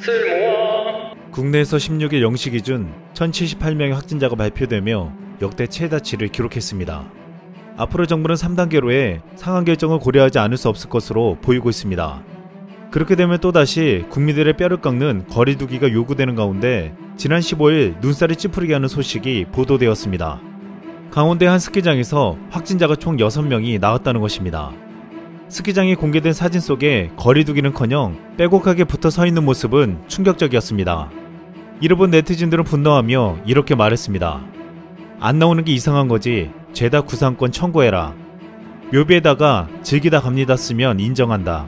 국내에서 16일 0시 기준 1078명의 확진자가 발표되며 역대 최다치를 기록했습니다. 앞으로 정부는 3단계로의 상황 결정을 고려하지 않을 수 없을 것으로 보이고 있습니다. 그렇게 되면 또다시 국민들의 뼈를 깎는 거리 두기가 요구되는 가운데 지난 15일 눈살이 찌푸리게 하는 소식이 보도되었습니다. 강원대 한 스키장에서 확진자가 총 6명이 나왔다는 것입니다. 스키장이 공개된 사진 속에 거리 두기는커녕 빼곡하게 붙어 서 있는 모습은 충격적이었습니다. 이를 본 네티즌들은 분노하며 이렇게 말했습니다. 안 나오는 게 이상한 거지. 죄다 구상권 청구해라. 묘비에다가 즐기다 갑니다 쓰면 인정한다.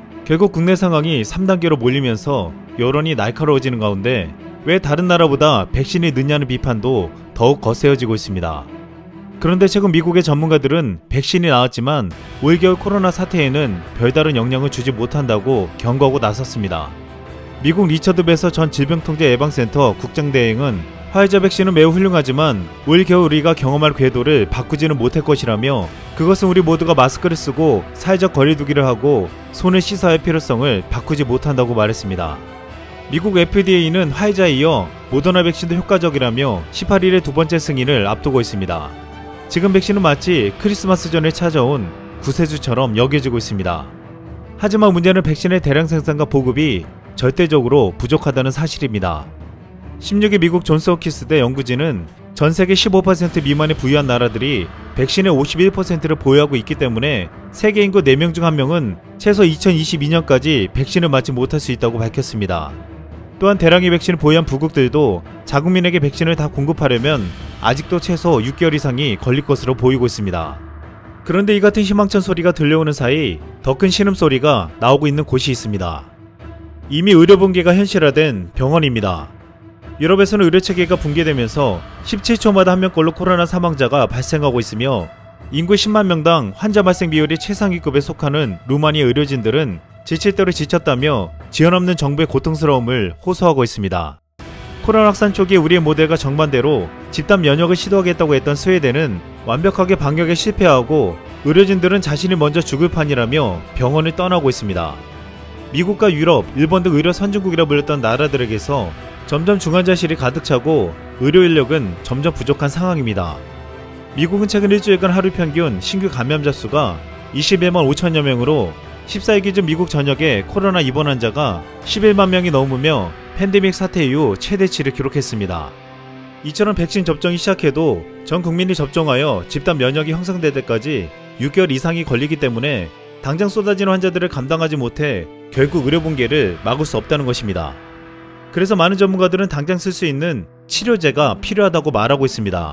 결국 국내 상황이 3단계로 몰리면서 여론이 날카로워지는 가운데 왜 다른 나라보다 백신이 늦냐는 비판도 더욱 거세어지고 있습니다. 그런데 최근 미국의 전문가들은 백신이 나왔지만 올겨울 코로나 사태에는 별다른 영향을 주지 못한다고 경고하고 나섰습니다. 미국 리처드 베서 전 질병통제예방센터 국장대행은 화이자 백신은 매우 훌륭하지만 올겨울 우리가 경험할 궤도를 바꾸지는 못할 것이라며 그것은 우리 모두가 마스크를 쓰고 사회적 거리두기를 하고 손을 씻어야 할 필요성을 바꾸지 못한다고 말했습니다. 미국 FDA는 화이자에 이어 모더나 백신도 효과적이라며 18일에 두 번째 승인을 앞두고 있습니다. 지금 백신은 마치 크리스마스 전에 찾아온 구세주처럼 여겨지고 있습니다. 하지만 문제는 백신의 대량 생산과 보급이 절대적으로 부족하다는 사실입니다. 16일 미국 존스홉킨스대 연구진은 전세계 15% 미만의 부유한 나라들이 백신의 51%를 보유하고 있기 때문에 세계 인구 4명 중 1명은 최소 2022년까지 백신을 맞지 못할 수 있다고 밝혔습니다. 또한 대량의 백신을 보유한 부국들도 자국민에게 백신을 다 공급하려면 아직도 최소 6개월 이상이 걸릴 것으로 보이고 있습니다. 그런데 이 같은 희망찬 소리가 들려오는 사이 더 큰 신음소리가 나오고 있는 곳이 있습니다. 이미 의료 붕괴가 현실화된 병원입니다. 유럽에서는 의료체계가 붕괴되면서 17초마다 한 명꼴로 코로나 사망자가 발생하고 있으며 인구 10만 명당 환자 발생 비율이 최상위급에 속하는 루마니아 의료진들은 지칠 대로 지쳤다며 지연 없는 정부의 고통스러움을 호소하고 있습니다. 코로나 확산 초기에 우리의 모델과 정반대로 집단 면역을 시도하겠다고 했던 스웨덴은 완벽하게 방역에 실패하고 의료진들은 자신이 먼저 죽을 판이라며 병원을 떠나고 있습니다. 미국과 유럽, 일본 등 의료 선진국이라 불렸던 나라들에게서 점점 중환자실이 가득 차고 의료 인력은 점점 부족한 상황입니다. 미국은 최근 일주일간 하루 평균 신규 감염자 수가 21만 5천여 명으로 14일 기준 미국 전역의 코로나 입원 환자가 11만 명이 넘으며 팬데믹 사태 이후 최대치를 기록했습니다. 이처럼 백신 접종이 시작해도 전 국민이 접종하여 집단 면역이 형성될 때까지 6개월 이상이 걸리기 때문에 당장 쏟아지는 환자들을 감당하지 못해 결국 의료 붕괴를 막을 수 없다는 것입니다. 그래서 많은 전문가들은 당장 쓸 수 있는 치료제가 필요하다고 말하고 있습니다.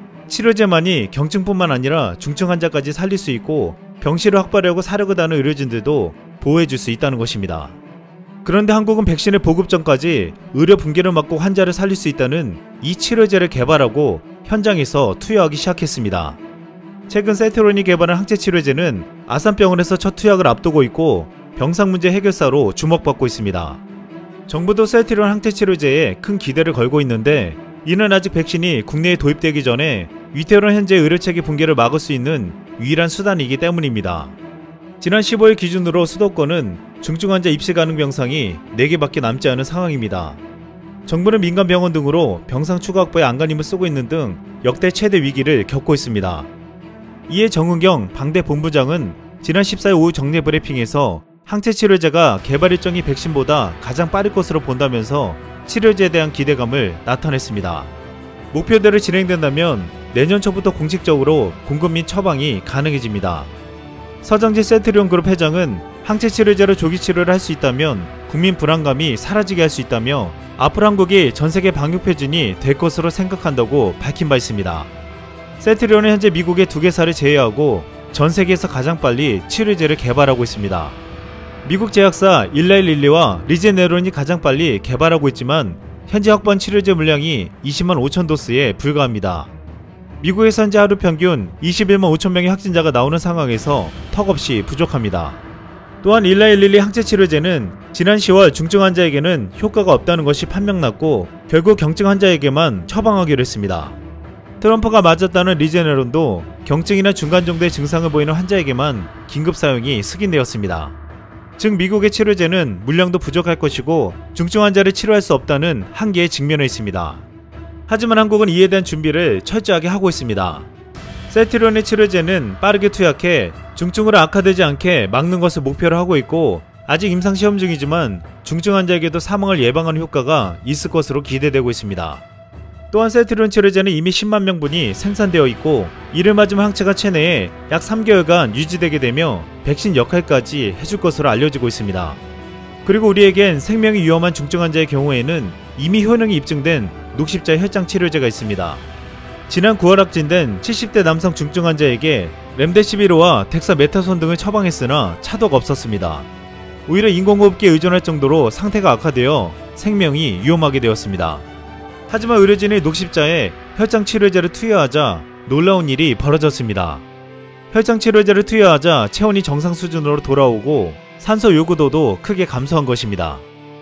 치료제만이 경증뿐만 아니라 중증 환자까지 살릴 수 있고 병실을 확보하려고 사력을 다하는 의료진들도 보호해줄 수 있다는 것입니다. 그런데 한국은 백신의 보급 전까지 의료 붕괴를 막고 환자를 살릴 수 있다는 이 치료제를 개발하고 현장에서 투여하기 시작했습니다. 최근 세트론이 개발한 항체 치료제는 아산병원에서 첫 투약을 앞두고 있고 병상 문제 해결사로 주목받고 있습니다. 정부도 셀트리온 항체 치료제에 큰 기대를 걸고 있는데 이는 아직 백신이 국내에 도입되기 전에 위태로운 현재 의료체계 붕괴를 막을 수 있는 유일한 수단이기 때문입니다. 지난 15일 기준으로 수도권은 중증 환자 입시 가능 병상이 4개밖에 남지 않은 상황입니다. 정부는 민간 병원 등으로 병상 추가 확보에 안간힘을 쓰고 있는 등 역대 최대 위기를 겪고 있습니다. 이에 정은경 방대 본부장은 지난 14일 오후 정례 브리핑에서 항체 치료제가 개발 일정이 백신보다 가장 빠를 것으로 본다면서 치료제에 대한 기대감을 나타냈습니다. 목표대로 진행된다면 내년 초부터 공식적으로 공급 및 처방이 가능해집니다. 서정진 셀트리온 그룹 회장은 항체 치료제로 조기 치료를 할 수 있다면 국민 불안감이 사라지게 할 수 있다며 앞으로 한국이 전세계 방역 표준이 될 것으로 생각한다고 밝힌 바 있습니다. 셀트리온은 현재 미국의 2개사를 제외하고 전세계에서 가장 빨리 치료제를 개발하고 있습니다. 미국 제약사 일라일릴리와 리제네론이 가장 빨리 개발하고 있지만 현재 확보한 치료제 물량이 20만 5천 도스에 불과합니다. 미국에서 현재 하루 평균 21만 5천 명의 확진자가 나오는 상황에서 턱없이 부족합니다. 또한 일라일릴리 항체 치료제는 지난 10월 중증 환자에게는 효과가 없다는 것이 판명났고 결국 경증 환자에게만 처방하기로 했습니다. 트럼프가 맞았다는 리제네론도 경증이나 중간 정도의 증상을 보이는 환자에게만 긴급 사용이 승인되었습니다. 즉 미국의 치료제는 물량도 부족할 것이고 중증 환자를 치료할 수 없다는 한계에 직면해 있습니다. 하지만 한국은 이에 대한 준비를 철저하게 하고 있습니다. 셀트리온의 치료제는 빠르게 투약해 중증으로 악화되지 않게 막는 것을 목표로 하고 있고 아직 임상시험 중이지만 중증 환자에게도 사망을 예방하는 효과가 있을 것으로 기대되고 있습니다. 또한 셀트리온 치료제는 이미 10만 명분이 생산되어 있고 이를 맞으면 항체가 체내에 약 3개월간 유지되게 되며 백신 역할까지 해줄 것으로 알려지고 있습니다. 그리고 우리에겐 생명이 위험한 중증 환자의 경우에는 이미 효능이 입증된 녹십자 혈장 치료제가 있습니다. 지난 9월 확진된 70대 남성 중증 환자에게 렘데시비르와 덱사메타손 등을 처방했으나 차도가 없었습니다. 오히려 인공호흡기에 의존할 정도로 상태가 악화되어 생명이 위험하게 되었습니다. 하지만 의료진이 녹십자에 혈장 치료제를 투여하자 놀라운 일이 벌어졌습니다. 혈장 치료제를 투여하자 체온이 정상 수준으로 돌아오고 산소 요구도도 크게 감소한 것입니다.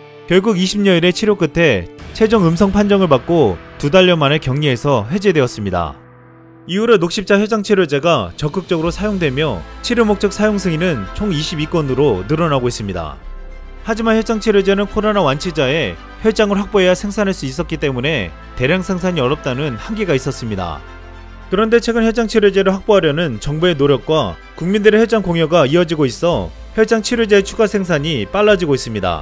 결국 20여일의 치료 끝에 최종 음성 판정을 받고 2달여 만에 격리에서 해제되었습니다. 이후로 녹십자 혈장 치료제가 적극적으로 사용되며 치료 목적 사용 승인은 총 22건으로 늘어나고 있습니다. 하지만 혈장 치료제는 코로나 완치자에 혈장을 확보해야 생산할 수 있었기 때문에 대량 생산이 어렵다는 한계가 있었습니다. 그런데 최근 혈장 치료제를 확보하려는 정부의 노력과 국민들의 혈장 공여가 이어지고 있어 혈장 치료제의 추가 생산이 빨라지고 있습니다.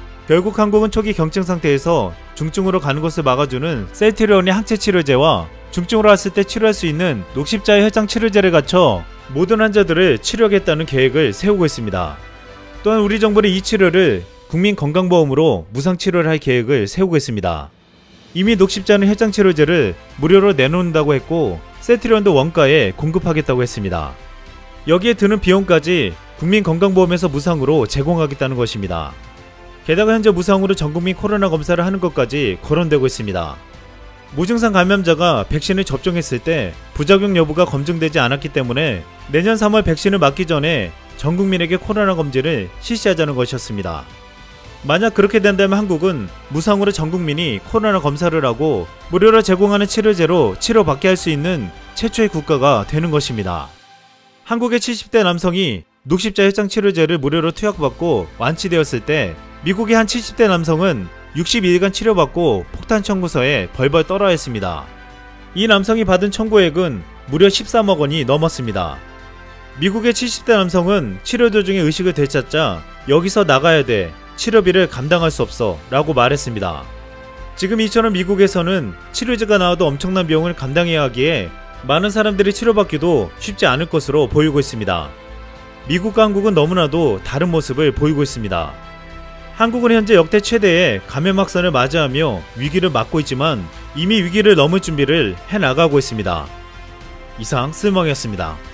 결국 한국은 초기 경증 상태에서 중증으로 가는 것을 막아주는 셀트리온의 항체 치료제와 중증으로 왔을 때 치료할 수 있는 녹십자의 혈장 치료제를 갖춰 모든 환자들을 치료하겠다는 계획을 세우고 있습니다. 또한 우리 정부는 이 치료를 국민건강보험으로 무상치료를 할 계획을 세우고 있습니다. 이미 녹십자는 혈장 치료제를 무료로 내놓는다고 했고 셀트리온도 원가에 공급하겠다고 했습니다. 여기에 드는 비용까지 국민건강보험에서 무상으로 제공하겠다는 것입니다. 게다가 현재 무상으로 전국민 코로나 검사를 하는 것까지 거론되고 있습니다. 무증상 감염자가 백신을 접종했을 때 부작용 여부가 검증되지 않았기 때문에 내년 3월 백신을 맞기 전에 전 국민에게 코로나 검진을 실시하자는 것이었습니다. 만약 그렇게 된다면 한국은 무상으로 전 국민이 코로나 검사를 하고 무료로 제공하는 치료제로 치료받게 할 수 있는 최초의 국가가 되는 것입니다. 한국의 70대 남성이 녹십자 혈장 치료제를 무료로 투약받고 완치되었을 때 미국의 한 70대 남성은 62일간 치료받고 폭탄 청구서에 벌벌 떨어야 했습니다. 이 남성이 받은 청구액은 무려 13억 원이 넘었습니다. 미국의 70대 남성은 치료 도중에 의식을 되찾자 여기서 나가야 돼, 치료비를 감당할 수 없어 라고 말했습니다. 지금 이처럼 미국에서는 치료제가 나와도 엄청난 비용을 감당해야 하기에 많은 사람들이 치료받기도 쉽지 않을 것으로 보이고 있습니다. 미국과 한국은 너무나도 다른 모습을 보이고 있습니다. 한국은 현재 역대 최대의 감염 확산을 맞이하며 위기를 맞고 있지만 이미 위기를 넘을 준비를 해나가고 있습니다. 이상 쓸멍이었습니다.